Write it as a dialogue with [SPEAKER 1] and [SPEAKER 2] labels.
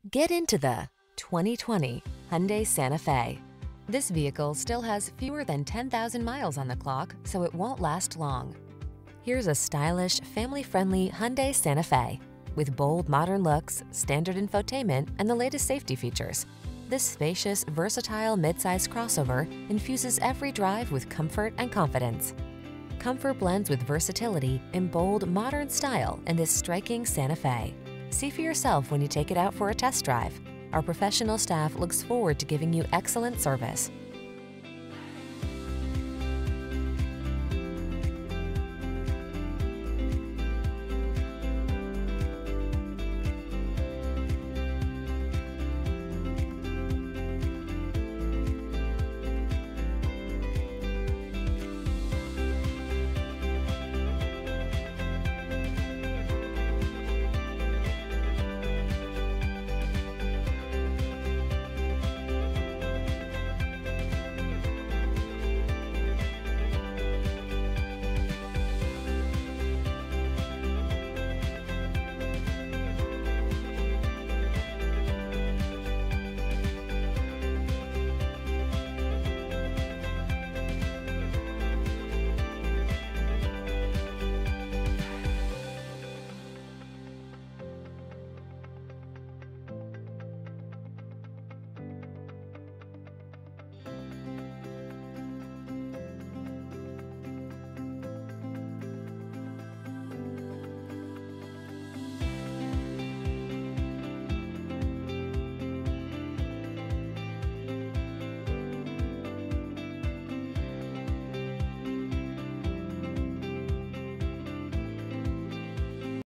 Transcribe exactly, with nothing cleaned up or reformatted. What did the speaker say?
[SPEAKER 1] Get into the twenty twenty Hyundai Santa Fe. This vehicle still has fewer than ten thousand miles on the clock, so it won't last long. Here's a stylish, family-friendly Hyundai Santa Fe. With bold, modern looks, standard infotainment, and the latest safety features. This spacious, versatile midsize crossover infuses every drive with comfort and confidence. Comfort blends with versatility in bold, modern style in this striking Santa Fe. See for yourself when you take it out for a test drive. Our professional staff looks forward to giving you excellent service.